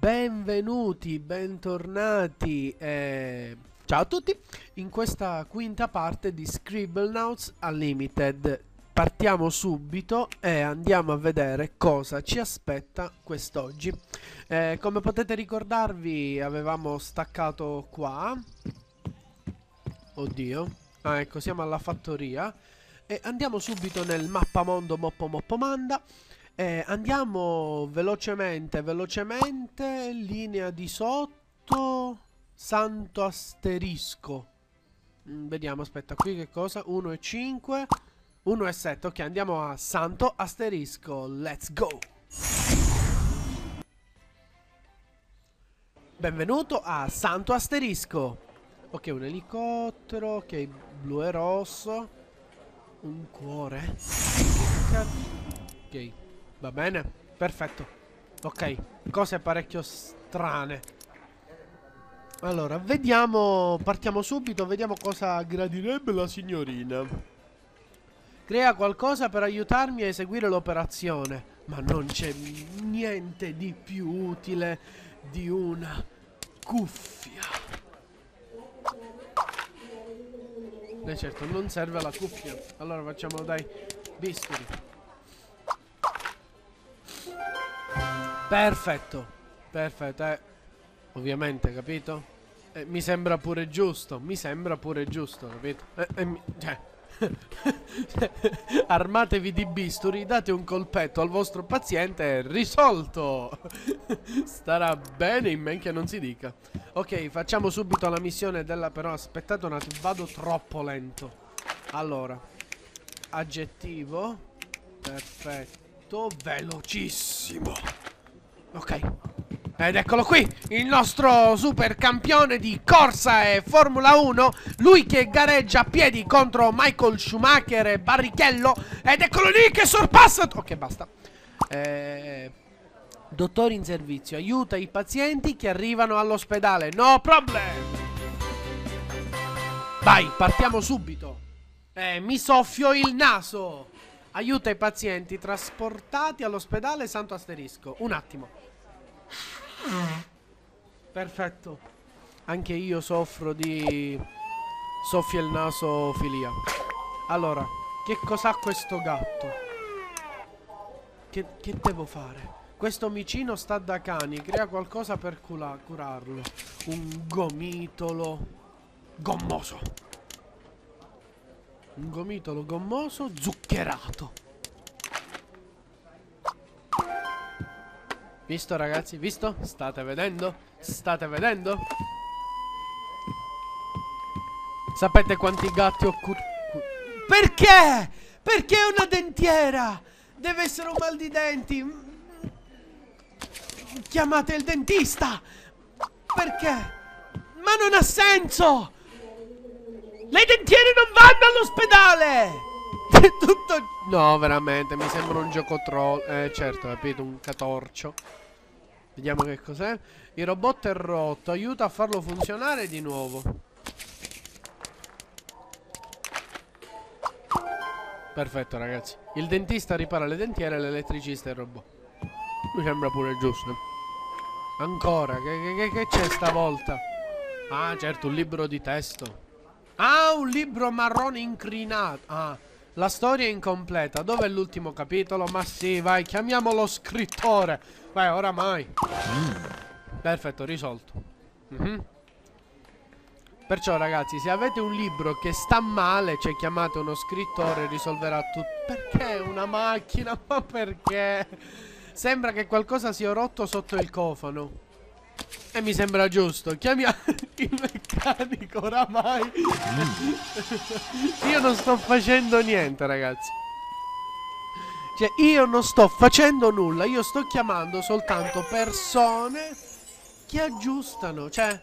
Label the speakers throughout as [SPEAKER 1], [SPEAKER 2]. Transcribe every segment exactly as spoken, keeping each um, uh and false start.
[SPEAKER 1] benvenuti, bentornati, eh, ciao a tutti, in questa quinta parte di Scribblenauts Unlimited. Partiamo subito e andiamo a vedere cosa ci aspetta quest'oggi. Eh, come potete ricordarvi, avevamo staccato qua. Oddio. Ah, ecco, siamo alla fattoria. E andiamo subito nel mappamondo Moppo Moppo Manda. Eh, andiamo velocemente, velocemente, linea di sotto, Santo Asterisco. Mm, vediamo, aspetta, qui che cosa? uno e cinque, uno e sette, ok, andiamo a Santo Asterisco, let's go! Benvenuto a Santo Asterisco. Ok, un elicottero, ok, blu e rosso, un cuore, ok. Va bene, perfetto. Ok, cose parecchio strane. Allora, vediamo, partiamo subito, vediamo cosa gradirebbe la signorina. Crea qualcosa per aiutarmi a eseguire l'operazione, ma non c'è niente di più utile di una cuffia. Eh certo, non serve la cuffia. Allora facciamo, dai, bisturi. Perfetto, perfetto, eh. Ovviamente, capito? Eh, mi sembra pure giusto, mi sembra pure giusto, capito? Eh, eh, mi, cioè, armatevi di bisturi, date un colpetto al vostro paziente e risolto! Starà bene in men che non si dica. Ok, facciamo subito la missione della... Però aspettate un attimo, vado troppo lento. Allora, aggettivo, perfetto, velocissimo. Ok, ed eccolo qui, il nostro super campione di corsa e Formula uno. Lui che gareggia a piedi contro Michael Schumacher e Barrichello. Ed eccolo lì che sorpassa. Ok, basta. eh, Dottore in servizio, aiuta i pazienti che arrivano all'ospedale. No problem. Vai, partiamo subito. eh, Mi soffio il naso. Aiuta i pazienti trasportati all'ospedale Santo Asterisco. Un attimo. Perfetto. Anche io soffro di soffia il naso filia. Allora, che cos'ha questo gatto? Che, che devo fare? Questo omicino sta da cani. Crea qualcosa per cura curarlo. Un gomitolo gommoso. Un gomitolo gommoso zuccherato. Visto ragazzi? Visto? State vedendo? State vedendo? Sapete quanti gatti ho cur... Perché? Perché è una dentiera? Deve essere un mal di denti. Chiamate il dentista. Perché? Ma non ha senso. Le dentiere non vanno all'ospedale. È tutto... No, veramente, mi sembra un gioco troll. Eh, certo, capito, un catorcio. Vediamo che cos'è. Il robot è rotto, aiuta a farlo funzionare di nuovo. Perfetto, ragazzi. Il dentista ripara le dentiere, l'elettricista e il robot. Mi sembra pure giusto. Ancora, che, che, che c'è stavolta? Ah, certo, un libro di testo. Ah, un libro marrone incrinato. Ah, la storia è incompleta. Dov'è l'ultimo capitolo? Ma sì, vai, chiamiamolo scrittore. Vai, oramai. Mm. Perfetto, risolto. Mm-hmm. Perciò, ragazzi, se avete un libro che sta male, cioè chiamate uno scrittore e risolverà tutto. Perché una macchina? Ma perché? Sembra che qualcosa sia rotto sotto il cofano. E mi sembra giusto. Chiamiamo il meccanico oramai. Mm. Io non sto facendo niente, ragazzi. Cioè io non sto facendo nulla. Io sto chiamando soltanto persone che aggiustano. Cioè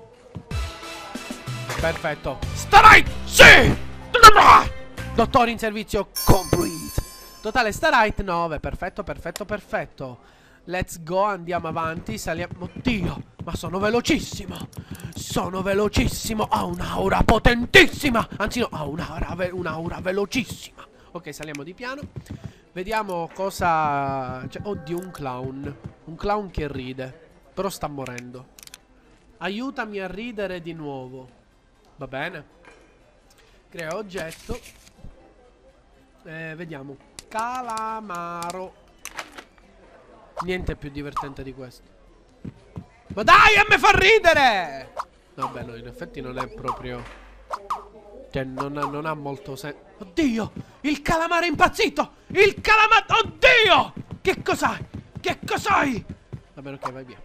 [SPEAKER 1] perfetto. Starite, sì. Dottore in servizio complete. Totale Starite nove. Perfetto, perfetto, perfetto. Let's go, andiamo avanti, saliamo. Oddio, ma sono velocissimo. Sono velocissimo. Ho un'aura potentissima. Anzi no, ho un'aura ve un'aura velocissima. Ok, saliamo di piano. Vediamo cosa... Cioè, oddio, un clown. Un clown che ride. Però sta morendo. Aiutami a ridere di nuovo. Va bene. Crea oggetto. Eh, vediamo. Calamaro. Niente più divertente di questo. Ma dai, a me fa ridere! Vabbè, no, in effetti non è proprio... Cioè, non ha, non ha molto senso. Oddio! Il calamaro è impazzito! Il calamaro... Oddio! Che cos'hai? Che cos'hai? Va bene, ok, vai via.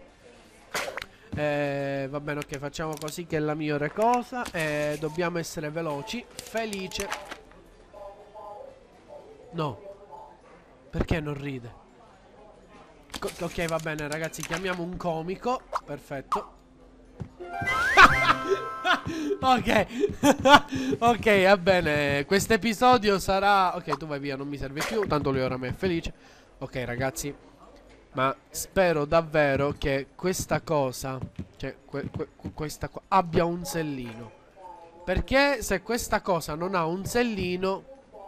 [SPEAKER 1] Eh, va bene, ok, facciamo così che è la migliore cosa. Eh, dobbiamo essere veloci. Felice. No. Perché non ride? Co ok, va bene, ragazzi, chiamiamo un comico. Perfetto. Ok. Ok, va bene. Questo episodio sarà... Ok, tu vai via, non mi serve più. Tanto lui ora me è felice. Ok, ragazzi, ma spero davvero che questa cosa, cioè que que questa qua, abbia un sellino. Perché se questa cosa non ha un sellino...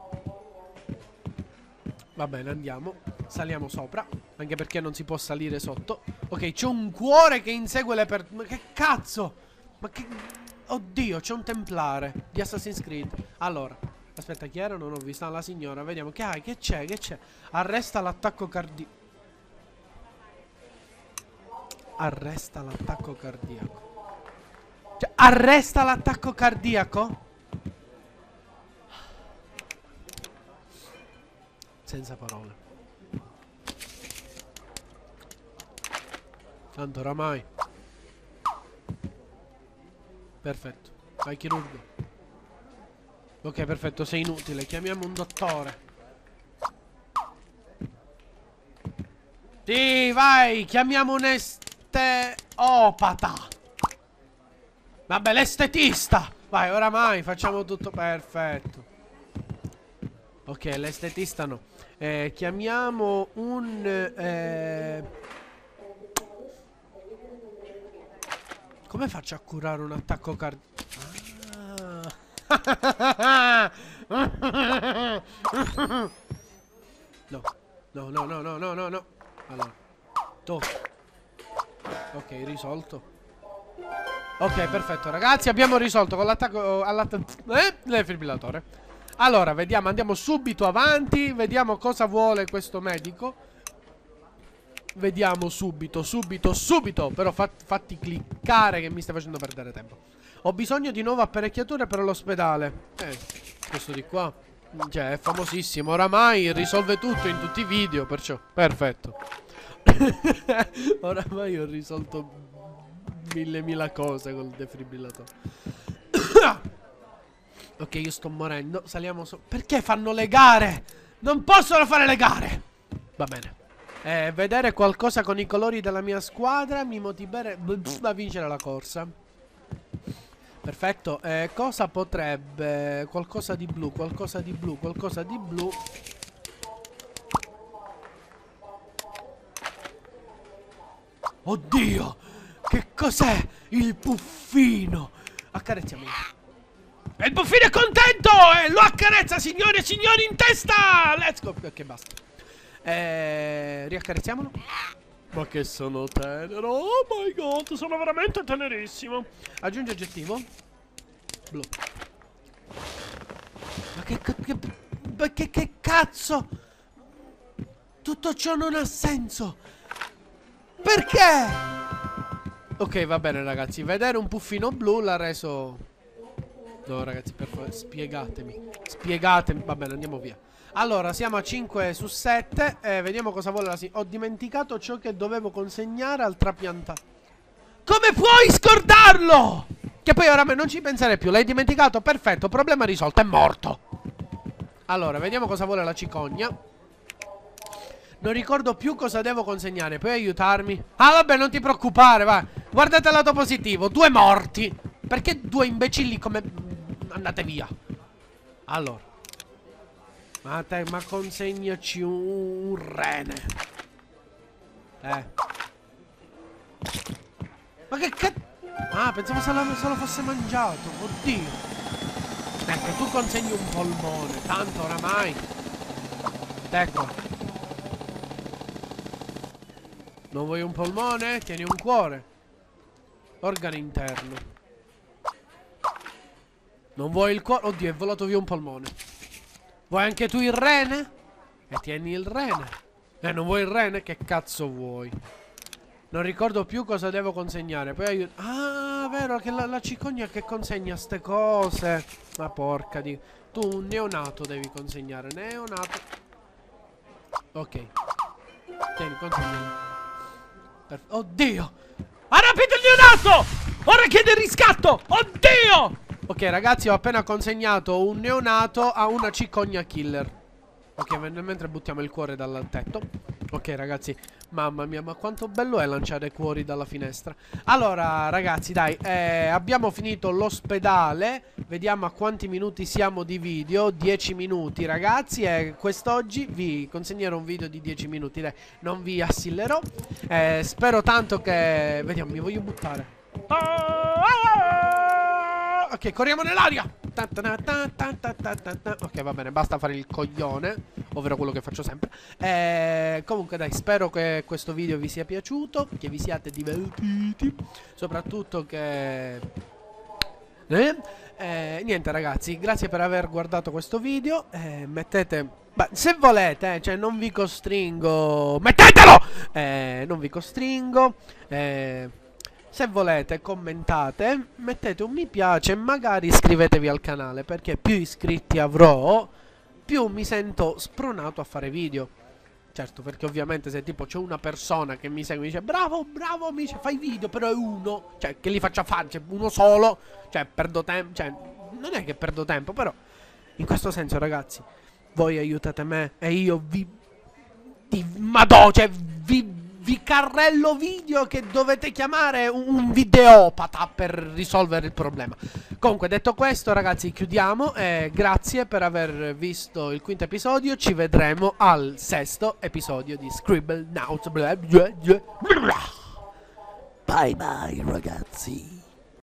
[SPEAKER 1] Va bene, andiamo. Saliamo sopra. Anche perché non si può salire sotto. Ok, c'è un cuore che insegue le per... Ma che cazzo? Ma che... Oddio, c'è un templare di Assassin's Creed. Allora, aspetta, chi era? Non ho visto. Ah, la signora, vediamo. Che hai? Che c'è? Che c'è? Arresta l'attacco cardiaco. Arresta l'attacco cardiaco. Cioè, arresta l'attacco cardiaco? Senza parole. Tanto oramai. Perfetto. Vai, chirurgo. Ok, perfetto, sei inutile. Chiamiamo un dottore. Sì, vai, chiamiamo un esteopata. Vabbè, l'estetista. Vai, oramai facciamo tutto perfetto. Ok, l'estetista no. Eh, chiamiamo un... Eh... Come faccio a curare un attacco cardiaco? Ah. No, no, no, no, no, no, no, no. Allora, tu. Ok, risolto. Ok, perfetto, ragazzi, abbiamo risolto con l'attacco all'attacco eh, defibrillatore. Allora, vediamo, andiamo subito avanti. Vediamo cosa vuole questo medico. Vediamo subito, subito, subito. Però fat, fatti cliccare che mi stai facendo perdere tempo. Ho bisogno di nuove apparecchiature per l'ospedale. Eh, questo di qua, cioè, è famosissimo. Oramai risolve tutto in tutti i video, perciò, perfetto. Oramai ho risolto mille mila cose col defibrillatore. Ok, io sto morendo. Saliamo su. Perché fanno le gare? Non possono fare le gare. Va bene. Eh, vedere qualcosa con i colori della mia squadra mi motiverebbe a vincere la corsa. Perfetto. Eh, cosa potrebbe... Qualcosa di blu, qualcosa di blu, qualcosa di blu. Oddio! Che cos'è? Il puffino! Accarezziamolo. E il buffino è contento e lo accarezza, signore e signori, in testa. Let's go. Ok, basta. Eh, riaccarezziamolo. Ma che sono tenero. Oh my god, sono veramente tenerissimo. Aggiungi aggettivo. Blu. Ma che, che, ma che, che cazzo? Tutto ciò non ha senso. Perché? Ok, va bene, ragazzi. Vedere un puffino blu l'ha reso... No, ragazzi, per favore, spiegatemi. Spiegatemi. Va bene, andiamo via. Allora, siamo a cinque su sette. eh, Vediamo cosa vuole la signora. Ho dimenticato ciò che dovevo consegnare al trapiantato. Come puoi scordarlo? Che poi ora non ci penserei più. L'hai dimenticato? Perfetto, problema risolto, è morto. Allora, vediamo cosa vuole la cicogna. Non ricordo più cosa devo consegnare. Puoi aiutarmi? Ah, vabbè, non ti preoccupare, vai. Guardate il lato positivo. Due morti. Perché due imbecilli come... Andate via. Allora. Ma te, ma consegnaci un, un rene. Eh. Ma che cazzo? Ah, pensavo se lo, se lo fosse mangiato. Oddio. Ecco, tu consegni un polmone. Tanto oramai. Ecco. Non vuoi un polmone? Tieni un cuore. Organo interno. Non vuoi il cuore? Oddio, è volato via un polmone. Vuoi anche tu il rene? E tieni il rene. Eh, non vuoi il rene? Che cazzo vuoi? Non ricordo più cosa devo consegnare. Poi aiuto. Ah, vero che la, la cicogna che consegna ste cose. Ma porca di... Tu un neonato devi consegnare. Neonato. Ok. Tieni, consegna. Oddio! Ha rapito il neonato! Ora chiede il riscatto! Oddio! Ok ragazzi, ho appena consegnato un neonato a una cicogna killer. Ok, mentre buttiamo il cuore dal tetto. Ok ragazzi, mamma mia, ma quanto bello è lanciare cuori dalla finestra. Allora ragazzi, dai, eh, abbiamo finito l'ospedale. Vediamo a quanti minuti siamo di video. dieci minuti ragazzi. E quest'oggi vi consegnerò un video di dieci minuti. Dai, non vi assillerò. eh, Spero tanto che... Vediamo, mi voglio buttare. Ok, corriamo nell'aria. Ok, va bene, basta fare il coglione, ovvero quello che faccio sempre. eh, Comunque dai, spero che questo video vi sia piaciuto, che vi siate divertiti, soprattutto che... Eh? Eh, niente ragazzi, grazie per aver guardato questo video. eh, Mettete... Beh, se volete, eh, cioè non vi costringo. Mettetelo! Eh, non vi costringo. Eh... Se volete commentate, mettete un mi piace e magari iscrivetevi al canale, perché più iscritti avrò, più mi sento spronato a fare video. Certo, perché ovviamente se tipo c'è una persona che mi segue e mi dice bravo, bravo, mi dice fai video, però è uno, cioè che li faccia fare, cioè uno solo, cioè perdo tempo, cioè non è che perdo tempo, però in questo senso ragazzi, voi aiutate me e io vi... vi madò, cioè vi... vi carrello video che dovete chiamare un videopata per risolvere il problema. Comunque detto questo ragazzi, chiudiamo. eh, Grazie per aver visto il quinto episodio. Ci vedremo al sesto episodio di Scribblenauts. Bye bye ragazzi.